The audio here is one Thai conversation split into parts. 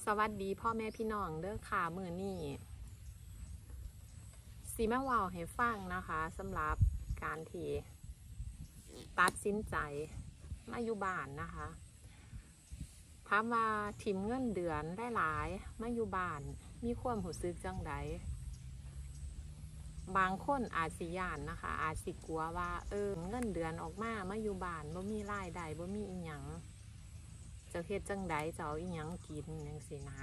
สวัสดีพ่อแม่พี่น้องเด้อค่ะมื้อนี้สิมาเว้าให้ฟังนะคะสำหรับการที่ตัดสินใจมาอยู่บ้านนะคะถามว่าทิมเงินเดือนได้หลายมาอยู่บ้านมีความรู้สึกจังใดบางคนอาจสิย่านนะคะอาจสิกลัวว่าเงินเดือนออกมาอยู่บ้านบ่มีรายได้บ่มีอีหยังจะเฮ็ดจังใดจะเอาอีหยังกินจังซี่นะ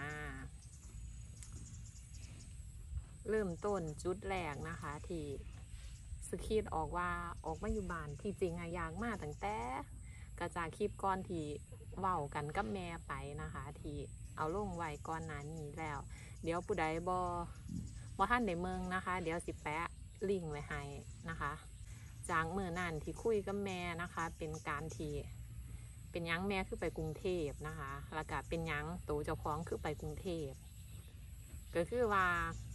เริ่มต้นจุดแรกนะคะที่สคิดออกว่าออกมาอยู่บ้านที่จริงอยากมาตั้งแต่กระจากคลิปก่อนที่เว้ากันกับแม่ไปนะคะที่เอาลงไว้ก่อนหน้านี้แล้วเดี๋ยวผู้ใดบ่ท่านได้เมืองนะคะเดี๋ยวสิแปะลิงก์ไว้ให้นะคะจากมื้อนั้นที่คุยกับแม่นะคะเป็นการที่เป็นยังแม่คือไปกรุงเทพนะคะแล้วก็เป็นยังโตเจ้าของคือไปกรุงเทพก็คือว่า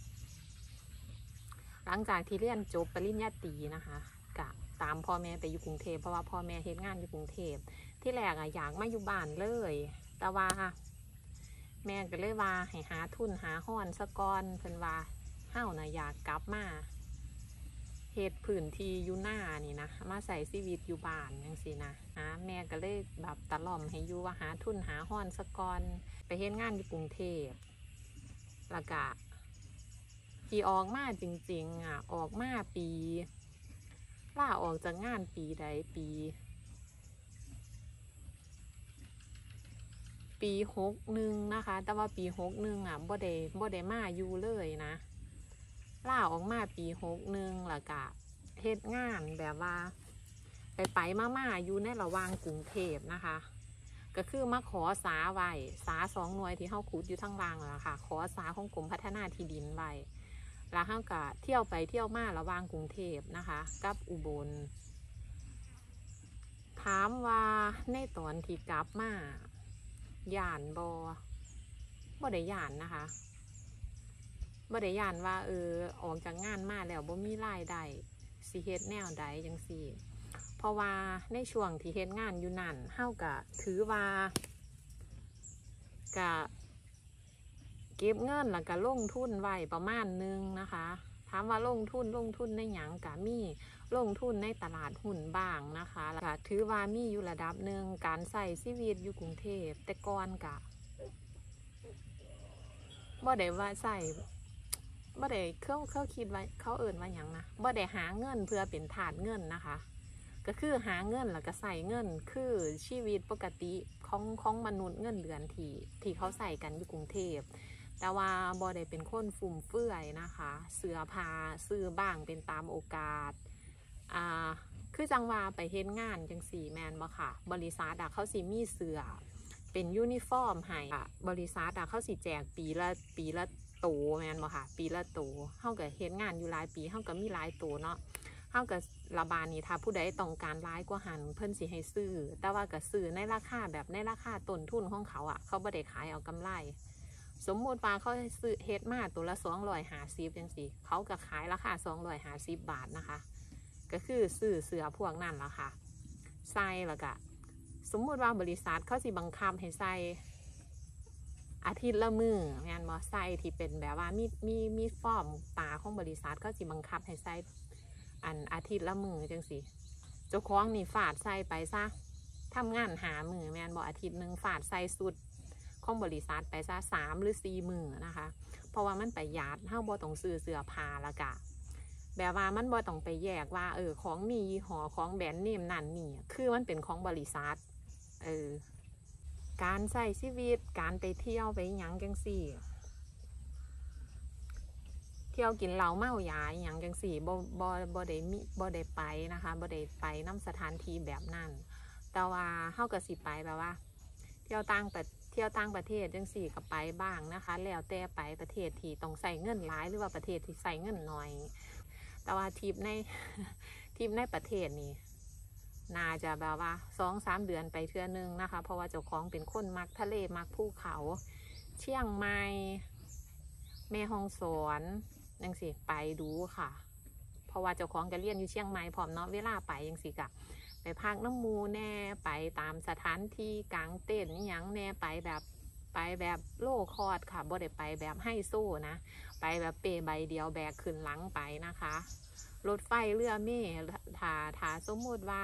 หลังจากที่เรียนจบปริญญาตรีนะคะกะตามพ่อแม่ไปอยู่กรุงเทพเพราะว่าพ่อแม่เฮ็ดงานอยู่กรุงเทพที่แรกอยากมาอยู่บ้านเลยแต่ว่าแม่ก็เลยว่าให้หาทุนหาห้อนสะก่อนเพิ่นว่าเฮาน่ะอยากกลับมาเฮ็ดพื้นที่อยู่หน้านี่นะมาใส่ชีวิตอยู่บ้านจังซี่นะแม่ก็เลยแบบตะล่อมให้อยู่ว่าหาทุนหาห้อนสะก่อนไปเฮ็ดงานอยู่กรุงเทพแล้วก็ที่ออกมาจริงๆออกมาล่าออกจากงานปีใดปี61นะคะแต่ว่าปี61บ่ได้มาอยู่เลยนะล่าออกมาปี61แล้วก็เฮ็ดงานแบบว่าไปมาอยู่ในระหว่างกรุงเทพนะคะก็คือมาขอสาไว้สา2 หน่วยที่เฮาขุดอยู่ทั้งล่างแล้วค่ะขอสาของกรมพัฒนาที่ดินไว้แล้วเฮาก็เที่ยวไปเที่ยวมาระหว่างกรุงเทพนะคะกับอุบลถามว่าในตอนที่กลับมาย่านบ่ได้ย่านนะคะบ่ได้ย่านว่าออกจากงานมาแล้วบ่มีรายได้สิเฮ็ดแนวใดจังซี่เพราะว่าในช่วงที่เฮ็ดงานอยู่นั่นเฮาก็ถือว่าก็เก็บเงินแล้วก็ลงทุนไว้ประมาณนึงนะคะถามว่าลงทุนในหยังก็มีลงทุนในตลาดหุ้นบ้างนะคะแล้วก็ถือว่ามีอยู่ระดับหนึ่งการใช้ชีวิตอยู่กรุงเทพแต่ก่อนก็บ่ได้ว่าใช้บ่ได้เขาคิดว่าเขาเอิ้นว่าหยังนะบ่ได้หาเงินเพื่อเป็นถาดเงินนะคะก็คือหาเงินแล้วก็ใส่เงินคือชีวิตปกติของมนุษย์เงินเดือนที่เขาใส่กันอยู่กรุงเทพแต่ว่าบ่ได้เป็นคนฟุ่มเฟือยนะคะเสื้อผ้าซื้อบ้างเป็นตามโอกาสคือจังว่าไปเฮ็ดงานจังสี่แมนบ่ค่ะบริษัทเขาสิมีเสื้อเป็นยูนิฟอร์มให้บริษัทเขาสิแจกปีละโตแมนบ่ค่ะปีละโตเฮาก็เฮ็ดงานอยู่หลายปีเฮาก็มีหลายโตเนาะเฮาก็ระบาดนี้ถ้าผู้ใดต้องการหลายกว่าหันเพิ่นสิให้ซื้อแต่ว่าก็ซื้อในราคาแบบในราคาต้นทุนของเขาเขาบ่ได้ขายเอากำไรสมมุติว่าเขาซื้อเฮ็ดมาตัวละ250จังซี่เขาก็ขายราคา250 บาทนะคะก็คือซื้อเสื้อพวกนั้นล่ะค่ะใส่แล้วก็สมมุติว่าบริษัทเขาสิบังคับให้ใส่อาทิตย์ละมือแม่นบ่ใส่ที่เป็นแบบว่ามีฟอร์มตาของบริษัทเขาสิบังคับให้ใส่อาทิตย์ละมือจังสิเจ้าของนี่ฝาดใส่ไปซะทำงานหามือแม่นบ่อาทิตย์นึงฝาดใส่สุดของบริษัทไปซะ3 หรือ 4 มือนะคะเพราะว่ามันประหยัดเฮาบ่ต้องซื้อเสื้อผ้าละกะแบบว่ามันบ่ต้องไปแยกว่าของมียี่ห้อของแบรนด์เนมนั่นนี่คือมันเป็นของบริษัทการใช้ชีวิตการไปเที่ยวไปหยังจังสี่เที่ยวกินเหล้าเมายาหยังจังสี่บ่ได้ไปนะคะบ่ได้ไปน้ำสถานที่แบบนั้นแต่ว่าเฮาก็สิไปแบบว่าเที่ยวต่างประเทศจังสี่ก็ไปบ้างนะคะแล้วแต่ไปประเทศที่ต้องใส่เงินหลายหรือว่าประเทศที่ใส่เงินน้อยแต่ว่าทริปในประเทศนี่น่าจะแบบว่า2-3 เดือนไปเทื่อนึงนะคะเพราะว่าเจ้าของเป็นคนมักทะเลมักภูเขาเชียงใหม่แม่ฮ่องสอนจังสิไปดูค่ะเพราะว่าเจ้าของจะเรียนอยู่เชียงใหม่พร้อมเนาะเวลาไปจังสิกะไปพักน้ำมูแน่ไปตามสถานที่กลางเต้นนี่ยังแน่ไปแบบไปแบบโลคอดค่ะบ่ได้ไปแบบไฮโซนะไปแบบเปใบเดียวแบกขึ้นหลังไปนะคะรถไฟเรือเมล์ถ้าสมมติว่า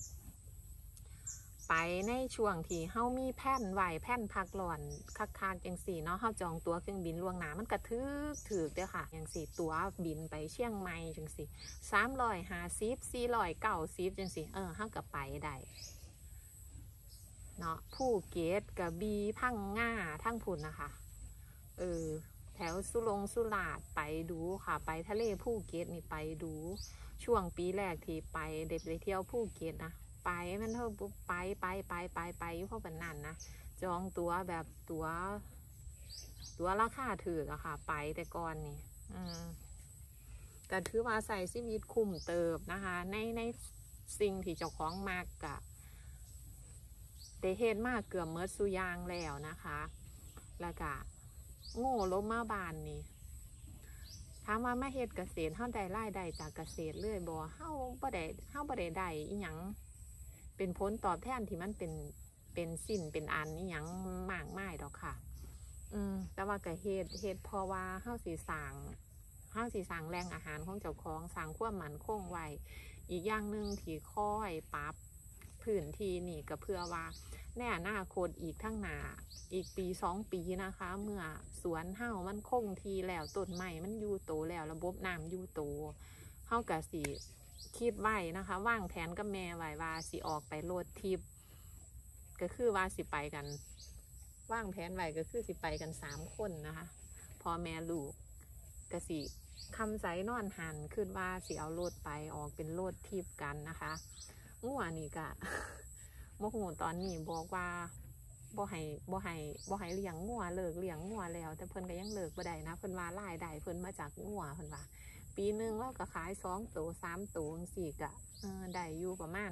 ไปในช่วงที่เฮามีแผ่นไหวแผ่นพักหล่อนคักๆจังสี่เนาะเฮาจองตั๋วเครื่องบินล่วงหน้ามันกระถึกเด้อค่ะจังสี่ตั๋วบินไปเชียงใหม่จังสี่350 490จังสี่เฮาก็ไปได้เนาะภูเก็ตกระบี่พังงาทั้งพุ่นนะคะแถวสุราษฎร์ไปดูค่ะไปทะเลภูเก็ตนี่ไปดูช่วงปีแรกที่ไปเด็กไปเที่ยวภูเก็ตนะไปมันเท่าไปอยู่เพราะแบบนั้นนะจองตั๋วแบบตั๋วราคาถืออะค่ะไปแต่ก่อนนี่ก็ถือว่าใส่ชีวิตคุ้มเติบนะคะในสิ่งที่เจ้าของมากกะได้เฮ็ดมากเกือบเมื่อสุยางแล้วนะคะแล้วก็โง่ล้มมาบานนี่ถามว่ามาเฮ็ดเกษตรเฮาได้รายได้จากเกษตรเลยบ่เฮาบ่ได้ได้อีหยังเป็นผลตอบแทนที่มันเป็นสิ้นเป็นอันอีหยังมากมายดอกค่ะแต่ว่าก็เฮ็ดเพราะว่าเฮาสิสร้างแหล่งอาหารของเจ้าของสร้างความมั่นคงไว้อีกอย่างหนึ่งที่ค่อยปรับพื้นที่นี่ก็เพื่อว่าในอนาคตอีกทั้งหน้าอีกปี2 ปีนะคะเมื่อสวนเฮามันคงทีแล้วต้นไม้มันอยู่โตแล้วระบบน้ำอยู่โตเฮาก็สิคิดไว้นะคะวางแผนกับแม่ไว้ว่าสิออกไปโรดทริปก็คือว่าสิไปกันวางแผนไว้ก็คือสิไปกัน3 คนนะคะพ่อแม่ลูกก็สิคำใสนอนหันขึ้นว่าสิเอารถไปออกเป็นโรดทริปกันนะคะงัวนี่ก็โมโหตอนนี้บอกว่าบ่ให้เลี้ยงงัวเลิกเลี้ยงงัวแล้วแต่เพิ่นก็ยังเลิกบ่ได้นะเพิ่นว่ารายได้เพิ่นมาจากงัวเพิ่นว่าปีนึงเราก็ขาย2 ตัว3 ตัวสี่ก็ได้อยู่ประมาณ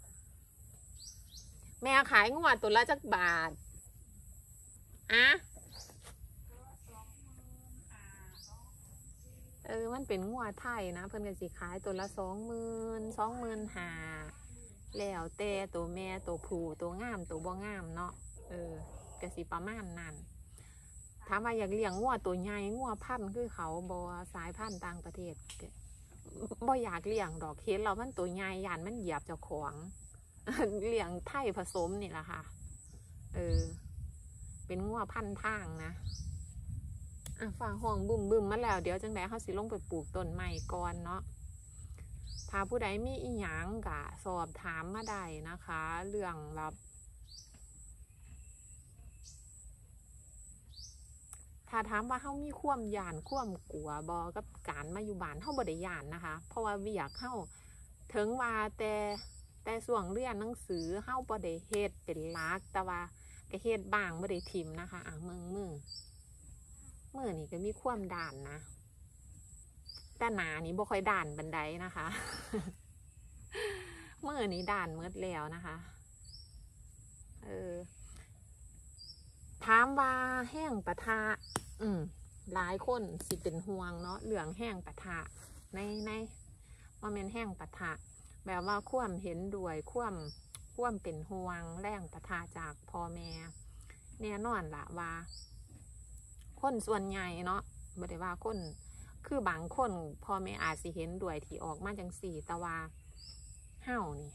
แม่ขายงัวตัวละจักบาทมันเป็นงัวไทยนะเพิ่นก็สิขายตัวละ25,000แล้วแต่ตัวแม่ตัวผู้ตัวงามตัวบ่งามเนาะก็สิประมาณนั้นถามว่าอยากเลี้ยงงัวตัวใหญ่งัวพันธุ์คือเขาบ่สายพันธุ์ต่างประเทศบ่อยากเลี้ยงดอกเห็นเรามันตัวใหญ่ย่านมันเหยียบเจ้าของเลี้ยงไทยผสมนี่แหละค่ะเป็นงัวพันธุ์ทางนะฝ่าห้องบึมมาแล้วเดี๋ยวจังได๋เฮาสิลงไปปลูกต้นไม้ก่อนเนาะถ้าผู้ใดมีอีหยังก็สอบถามมาได้นะคะเรื่องแบบถ้าถามว่าเฮามีความย่านความกลัวบ่กับการมาอยู่บ้านเฮาบ่ได้ย่านนะคะเพราะว่าเวียกเฮาถึงว่าแต่ส่วงเรียนหนังสือเฮาบ่ได้เฮ็ดเป็นหลักแต่ว่าก็เฮ็ดบ้างบ่ได้ทิ่มนะคะมือนี่ก็มีความด่านนะแต่หน้านี่บ่ค่อยด่านปานใดนะคะมือนี่ด่านหมดแล้วนะคะถามว่าแห้งปะทะหลายคนสิเป็นห่วงเนาะเหลืองแห้งปะทะในว่าเป็นแห้งปะทะแบบว่าความเห็นด้วยความเป็นห่วงแรงปะทะจากพ่อแม่แน่นอนละว่าคนส่วนใหญ่เนาะบ่ได้ว่าคนคือบางคนพ่อแม่อาจสิเห็นด้วยที่ออกมาจังสี่แต่ว่าเฮานี่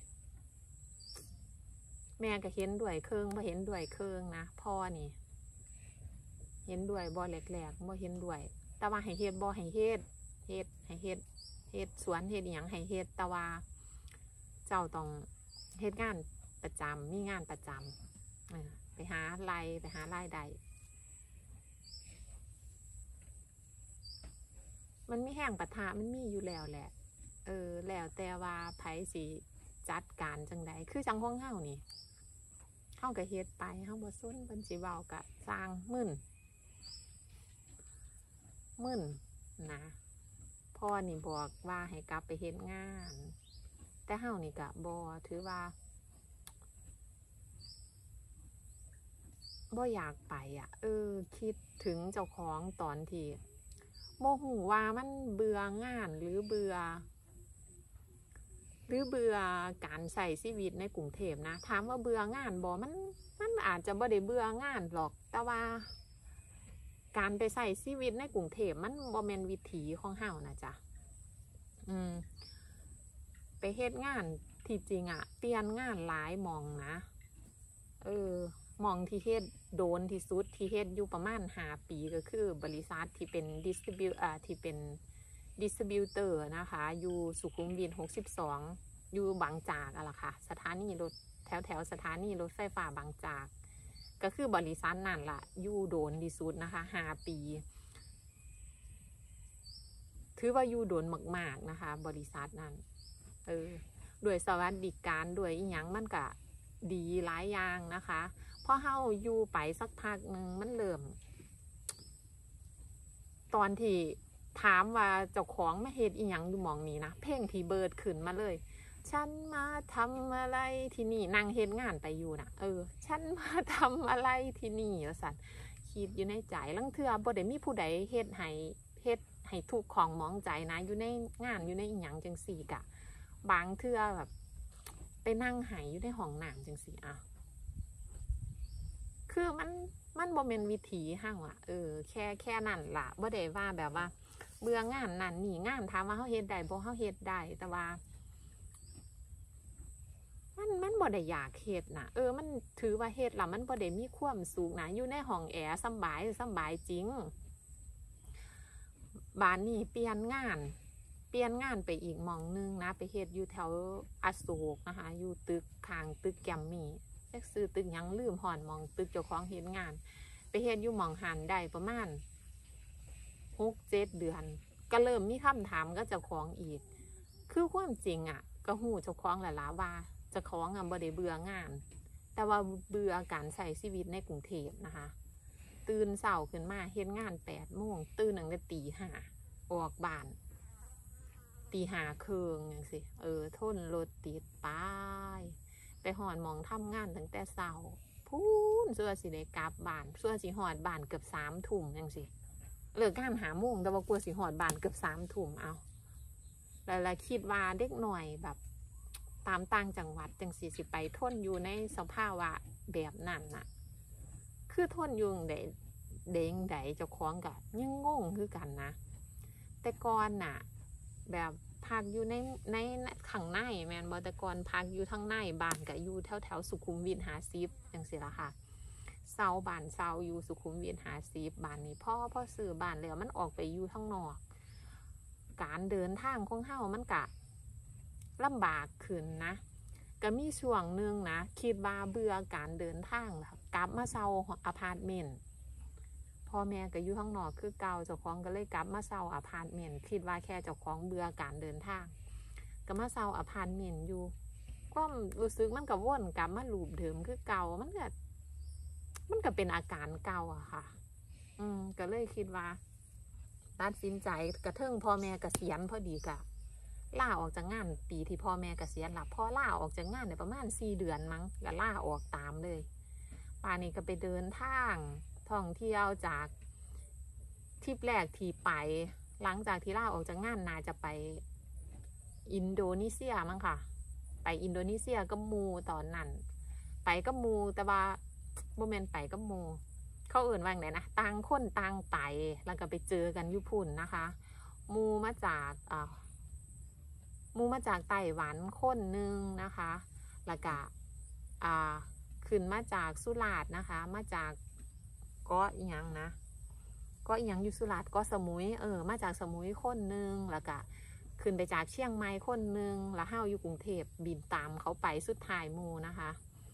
แม่ก็เห็นด้วยเครื่องบ่เห็นด้วยเครื่องนะพ่อนี่เห็นด้วยบ่แหลกบ่เห็นด้วยแต่ว่าให้เฮ็ดบ่ให้เฮ็ดให้เฮ็ดสวนเฮ็ดหยังให้เฮ็ดแต่ว่าเจ้าต้องเฮ็ดงานประจำมีงานประจำไปหารายได้มันมีแห้งปะทะมันมีอยู่แล้วแหละแล้วแต่ว่าไผสิจัดการจังใดคือจังของเฮานี่เฮาก็เฮ็ดไปเฮาบ่สนเพิ่นสิเว้าก็สร้างมึนนะพ่อนี่บอกว่าให้กลับไปเฮ็ดงานแต่เฮานี่ก็บ่ถือว่าบ่อยากไปคิดถึงเจ้าของตอนที่โมโหว่ามันเบื่องานหรือเบื่อการใช้ชีวิตในกรุงเทพนะถามว่าเบื่องานบ่มันอาจจะบ่ได้เบื่องานหรอกแต่ว่าการไปใส่ชีวิตในกรุงเทพมันบ่แม่นวิถีของเฮานะจ๊ะไปเฮ็ดงานที่จริงอ่ะเปลี่ยนงานหลายหม่องนะหม่องที่เฮ็ดโดนที่สุดที่เฮ็ดอยู่ประมาณ5 ปีก็คือบริษัทที่เป็นดิสติบิวเตอร์นะคะอยู่สุขุมวิท62อยู่บางจากอะล่ะค่ะสถานีรถแถวสถานีรถไฟฟ้าบางจากก็คือบริษัทนั่นล่ะอยู่โดนที่สุดนะคะ5 ปีถือว่าอยู่โดนมากๆนะคะบริษัทนั้นด้วยสวัสดิการด้วยอีหยังมันก็ดีหลายอย่างนะคะพอเฮาอยู่ไปสักพักหนึ่งมันเริ่มตอนที่ถามว่าเจ้าของมาเฮ็ดอีหยังอยู่หม่องนี้นะเพลงที่เบิร์ดขึ้นมาเลยฉันมาทำอะไรที่นี่นั่งเฮ็ดงานไปอยู่นะฉันมาทำอะไรที่นี่ว่าซั่นคิดอยู่ในใจลังเทื่อบ่ได้มีผู้ใดเฮ็ดให้ถูกของมองใจนะอยู่ในงานอยู่ในอีหยังจังซี่กะบางเทื่อแบบไปนั่งไห้อยู่ในห้องน้ำจังซี่อ่ะคือมันบ่แม่นวิถีเฮาอ่ะแค่นั้นล่ะบ่ได้ว่าแบบว่าเบื่องานนั่นนี่งานถามว่าเฮาเฮ็ดได้บ่เฮาเฮ็ดได้แต่ว่ามันบ่ได้อยากเฮ็ดนะมันถือว่าเฮ็ดแล้วมันบ่ได้มีความสุขนะอยู่ในห้องแอร์สบายจริงบ้านนี้เปลี่ยนงานไปอีกหม่องนึงนะไปเฮ็ดอยู่แถวอโศกนะคะอยู่ตึกข้างตึกแกมมี่จักซื้อตึกหยังลืมหอนหม่องตึกเจ้าของเฮ็ดงานไปเฮ็ดอยู่หม่องหันได้ประมาณ 6-7 เดือนก็เริ่มมีคำถามก็เจ้าของอีกคือความจริงอ่ะก็ฮู้เจ้าของแหละล่ะว่าเจ้าของบ่ได้เบื่องานแต่ว่าเบื่อการใช้ชีวิตในกรุงเทพนะคะตื่นเช้าขึ้นมาเฮ็ดงาน8 โมงตื่นตั้งแต่ตี 5ออกบ้านตี 5 ครึ่งจังซี่ทนรถติดไปหอดหม่องทำงานตั้งแต่เช้าพูนเสื้อสิได้กลับบ้านเสื้อสิหอดบ้านเกือบ3 ทุ่มจังซี่เลิกงาน5 โมงแต่ว่ากลัวสิหอดบ้านเกือบ3 ทุ่มเอาแล้วคิดว่าเด็กหน่อยแบบตามต่างจังหวัดจังสิไปทนอยู่ในสภาวะแบบนั้นน่ะคือทนอยู่เด้งใดเจ้าของก็ยังงงคือกันนะแต่ก่อนน่ะแบบพักอยู่ในข้างในแม่นบ่แต่ก่อนพักอยู่ทางในบ้านก็อยู่แถวสุขุมวิท50จังซี่ล่ะค่ะเซาบ้านเซาอยู่สุขุมวิท50บ้านนี้พ่อซื้อบ้านแล้วมันออกไปอยู่ทางนอกการเดินทางของเฮามันก็ลำบากขึ้นนะก็มีช่วงนึงนะคิดว่าเบื่อการเดินทางแล้วกลับมาเซาอพาร์ตเมนต์พ่อแม่ก็อยู่ข้างนอกคือเก่าเจ้าของก็เลยกลับมาเซาอพาร์ตเมนต์คิดว่าแค่เจ้าของเบื่อการเดินทางก็มาเซาอพาร์ตเมนต์อยู่ความรู้สึกมันก็วนกลับมาลูปเดิมคือเก่ามันก็เป็นอาการเก่าอะค่ะก็เลยคิดว่าตัดสินใจกระเทิงพ่อแม่เกษียณพอดีกะล่าออกจากงานปีที่พ่อแม่เกษียณละพ่อล่าออกจากงานในประมาณ4 เดือนมั้งก็ล่าออกตามเลยป่านนี้ก็ไปเดินทางท่องเที่ยวจากทริปแรกที่ไปหลังจากที่ล่าออกจากงานน่าจะไปอินโดนีเซียมั้งค่ะไปอินโดนีเซียก็มูตอนนั้นไปก็มูแต่ว่าโมเมนต์ไปก็มูเขาเอื่นว่าไงนะต่างคนต่างไปแล้วก็ไปเจอกันญี่ปุ่นนะคะมูมาจากไต้หวันคนหนึ่งนะคะแล้วก็ขึ้นมาจากสุราษฎร์นะคะมาจากเกาะอีหยังนะเกาะอีหยังอยู่สุราษฎร์เกาะสมุยมาจากสมุยคนหนึ่งแล้วก็ขึ้นไปจากเชียงใหม่คนหนึ่งแล้วเฮาอยู่กรุงเทพบินตามเขาไปสุดท้ายมูนะคะ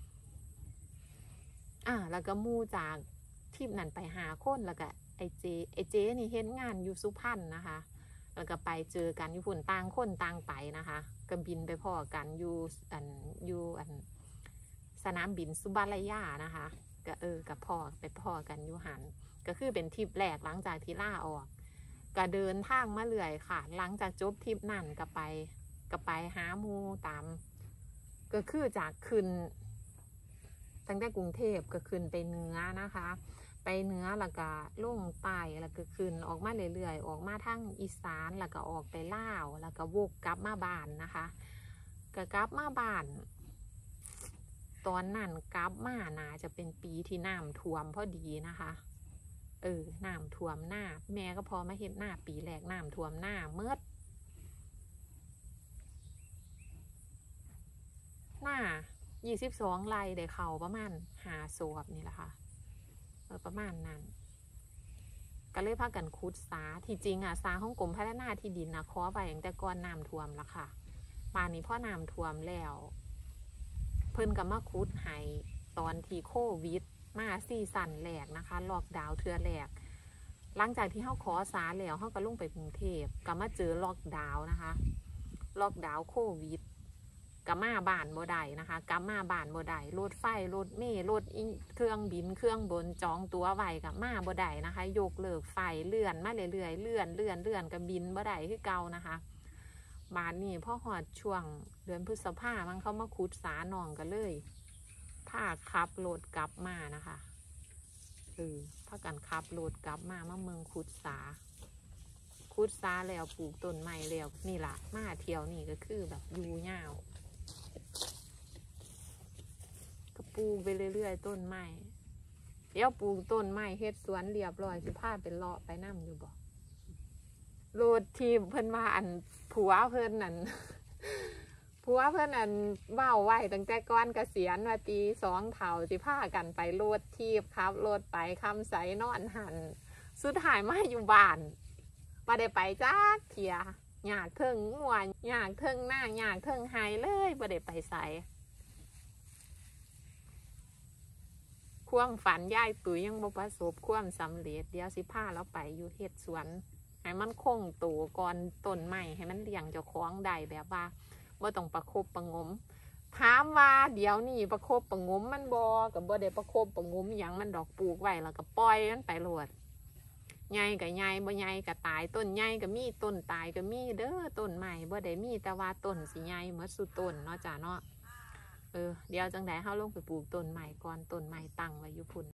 แล้วก็มูจากทีมนั้นไป5 คนแล้วก็ไอเจนี่เห็นงานอยู่สุพรรณนะคะแล้วก็ไปเจอกันญี่ปุ่นต่างคนต่างไปนะคะก็บินไปพ่อกันอยู่สนามบินสุบารยานะคะก็กับพ่อไปพ่อกันอยู่หันก็คือเป็นทริปแรกหลังจากที่ล่าออกก็เดินทางมาเรื่อยค่ะหลังจากจบทริปนั่นก็ไปหาหมู่ตามก็คือจากขึ้นตั้งแต่กรุงเทพก็ขึ้นไปเหนือนะคะไปเหนือแล้วก็ลงใต้แล้วก็ขึ้นออกมาเรื่อยๆออกมาทางอีสานแล้วก็ออกไปลาวแล้วก็วกกลับมาบ้านนะคะก็กลับมาบ้านตอนนั้นกลับมาน่าจะเป็นปีที่น้ำท่วมพอดีนะคะน้ำท่วมหน้าแม่ก็พอมาเฮ็ดหน้าปีแรกน้ำท่วมหน้าเมื่อหน้า22 ไร่ได้เข้าประมาณ5 ศพนี่แหละค่ะประมาณนั้นก็เลยพากันขุดสาที่จริงสาของกรมพัฒนาที่ดินขอไปตั้งแต่ก่อนน้ำท่วมละค่ะป่านนี้พอน้ำท่วมแล้วเพิ่นก็มาขุดให้ตอนที่โควิดมาซีซั่นแรกนะคะล็อกดาวน์เทื่อแรกหลังจากที่เขาขอสาแล้วเขาก็ลงไปกรุงเทพก็มาเจอล็อกดาวน์นะคะล็อกดาวน์โควิดก็มาบ้านบ่ได้นะคะก็มาบ้านบ่ได้รถไฟรถเมล์รถเครื่องบินเครื่องบนจองตั๋วไว้กับมาบ่ได้นะคะยกเลิกไฟเลื่อนมาเรื่อยๆเลื่อนกับบินบ่ได้คือเก่านะคะบ้านนี้พอหอดช่วงเดือนพฤษภาคมมันเขามาขุดสาหนองกันเลยพาขับรถกลับมานะคะพากันขับรถกลับมาเมืองขุดสาแล้วปลูกต้นไม้แล้วนี่ล่ะมาเที่ยวนี่ก็คือแบบอยู่ยาวก็ปลูกไปเรื่อยๆต้นไม้เดี๋ยวปลูกต้นไม้เฮ็ดสวนเรียบร้อยสิพาเป็นเลาะไปนั่งอยู่บ่โรดทีเพิ่นว่าอันผัวเพิ่นนั่นเว้าไว้ตั้งแต่ก่อนเกษียณว่าตี2 เฒ่าสิพากันไปโรดทีบครับโรดไปคำใสนอนหันสุดท้ายมาอยู่บ้านมาได้ไปจักเที่ยอยากเทิงงัวอยากเทิงหน้าอยากเทิงไฮเลยบ่ได้ไปไสความฝันยายตุ๋ยยังบ่ประสบความสำเร็จเดี๋ยวสิพาเราไปอยู่เฮ็ดสวนให้มันคงตัวก่อนต้นไม้ให้มันเลี้ยงเจ้าของได้แบบว่าบ่ต้องประคบประงมถามว่าเดี๋ยวนี้ประคบประงมมันบ่กับบ่ได้ประคบประงมอย่างมันดอกปลูกไว้แล้วก็ปล่อยมันไปโลดใหญ่กับใหญ่บ่ใหญ่กับตายต้นใหญ่ก็มีต้นตายก็มีเด้อต้นใหม่บ่ได้มีแต่ว่าต้นสิใหญ่เหมือนสุดต้นเนาะจ้ะเนาะเดี๋ยวจังได๋เฮาลงไปปลูกต้นใหม่ก่อนต้นใหม่ตั้งไว้อยู่พุ่น